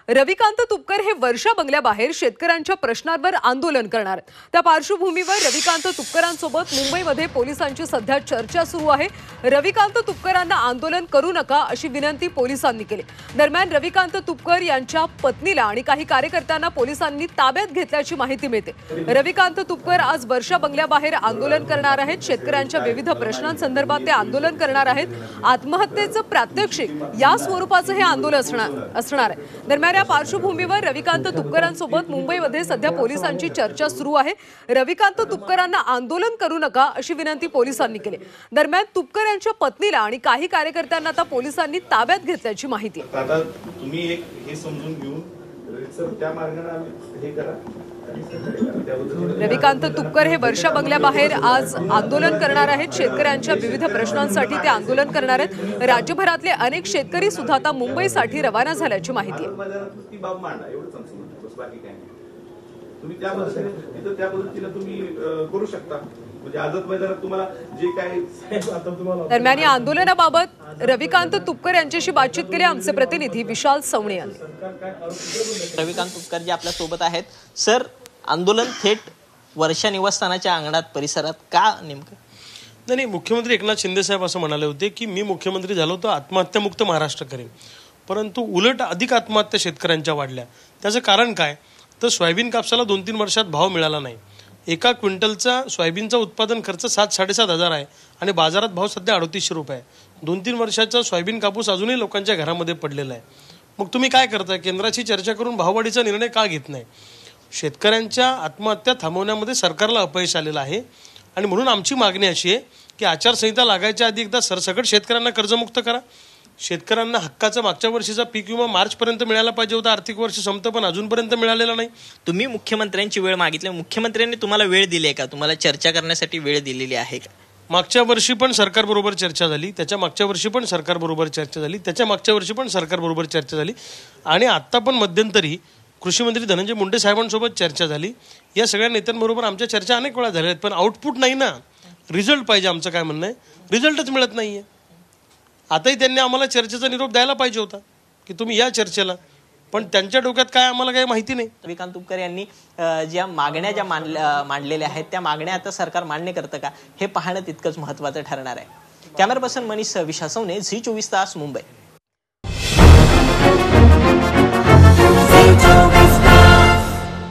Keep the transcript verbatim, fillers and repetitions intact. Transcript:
रविकांत तुपकर हे वर्षा बंगल्याबाहेर शेतकऱ्यांच्या प्रश्नांवर आंदोलन करणार। त्या पार्श्वभूमीवर रविकांत तुपकरांसोबत मुंबईमध्ये पोलिसांची सध्या चर्चा सुरू आहे। रविकांत तुपकरांना आंदोलन करू नका अशी विनंती पोलिसांनी केली। दरम्यान रविकांत तुपकर यांच्या पत्नीला आणि काही कार्यकर्त्यांना पोलिसांनी ताब्यात घेतल्याची माहिती मिळते। रविकांत तुपकर आज वर्षा बंगल्याबाहेर आंदोलन करणार आहेत। शेतकऱ्यांच्या विविध प्रश्नांसंदर्भात ते आंदोलन करणार आहेत। आत्महत्येचं प्रात्यक्षिक या स्वरूपाचं हे आंदोलन असणार आहे। दरम्यान या पार्श्वभूमीवर रविकांत तुपकरांसोबत मुंबईमध्ये सध्या पोलिसांची चर्चा सुरू आहे। रविकांत तुपकरांना आंदोलन करू नका अशी विनंती पोलिसांनी केली। दरम्यान तुपकर यांच्या पत्नीला आणि काही कार्यकर्त्यांना आता पोलिसांनी ताब्यात घेतल्याची माहिती आहे। आता तुम्ही एक हे समजून घेऊन सर त्या मार्गाने आम्ही हे करा। रविकांत तुपकर हे वर्षा बंगल्याबाहेर आज आंदोलन करणार आहेत। शेतकऱ्यांच्या विविध प्रश्नांसाठी ते आंदोलन करणार आहेत। राज्यभरातले अनेक शेतकरी सुद्धा आता मुंबईसाठी रवाना झाल्याची माहिती आहे। तुम्ही त्या पद्धतीने तिथं त्या पद्धतीने तुम्ही करू शकता। म्हणजे आझाद मैदानात तुम्हाला जे काही आता तुम्हाला दरम्यान या आंदोलनाबाबत रविकांत तुपकर यांच्याशी बातचीत केली आमचे प्रतिनिधी विशाल सवणे यांनी। रविकांत तुपकर जे आपल्या सोबत आहेत, सर आंदोलन थेट वर्षा निवासस्थानाच्या अंगणात परिसरात का नेमकं? नाही नाही मुख्यमंत्री एकनाथ शिंदे साहेब असं म्हणाले होते की मी मुख्यमंत्री झालो तर आत्महत्यामुक्त महाराष्ट्र करेन, परंतु उलट अधिक आत्महत्या शेतकऱ्यांच्या वाढल्या। त्याचं कारण काय तर सोयाबीन कापसाला दोन तीन वर्षात भाव मिळाला नाही। एका क्विंटलचा सोयाबीनचा उत्पादन खर्च सात साडेसात हजार आहे आणि बाजारात भाव सध्या अडतीसशे रुपये आहे। दोन तीन वर्षाचा सोयाबीन कापूस अजूनही लोकांच्या घरामध्ये पडलेला आहे। मग तुम्ही काय करताय? केंद्राची चर्चा करून भाववाढीचा निर्णय का घेत नाही? शेतकऱ्यांच्या आत्महत्या थांबवण्यामध्ये सरकारला अपयश आलेलं आहे आणि म्हणून आमची मागणी अशी आहे की आचारसंहिता लागायच्या आधी एकदा सरसकट शेतकऱ्यांना कर्जमुक्त करा। शेतकऱ्यांना हक्काचा मागच्या वर्षीचा पीक विमा मार्च पर्यंत मिळायला पाहिजे होता। आर्थिक वर्ष संपतं पण अजूनपर्यंत मिळालेला नाही। तुम्ही मुख्यमंत्र्यांची वेळ मागितली, मुख्यमंत्र्यांनी तुम्हाला वेळ दिली आहे का? तुम्हाला चर्चा करण्यासाठी वेळ दिलेली आहे का? मागच्या वर्षी पण सरकारबरोबर चर्चा झाली, त्याच्या मागच्या वर्षी पण सरकारबरोबर चर्चा झाली, त्याच्या मागच्या वर्षी पण सरकारबरोबर चर्चा झाली आणि आत्ता पण मध्यंतरी कृषी मंत्री धनंजय मुंडे साहेबांसोबत चर्चा झाली। या सगळ्या नेत्यांबरोबर आमच्या चर्चा अनेक वेळा झाल्या आहेत, पण आउटपुट नाही ना, रिझल्ट पाहिजे। आमचं काय म्हणणं आहे, रिझल्टच मिळत नाहीये। आताही त्यांनी आम्हाला चर्चेचा निरोप द्यायला पाहिजे होता की तुम्ही या चर्चेला, पण त्यांच्या डोक्यात काय आम्हाला काही माहिती नाही। रविकांत तुपकर यांनी ज्या मागण्या ज्या मांडलेल्या आहेत त्या मागण्या आता सरकार मान्य करतं का हे पाहणं तितकंच महत्त्वाचं ठरणार आहे। Camera person Manish Vishaswane, Zee चोवीस तास, मुंबई।